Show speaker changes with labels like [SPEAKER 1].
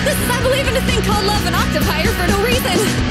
[SPEAKER 1] I believe in a thing called love and octave higher for no reason.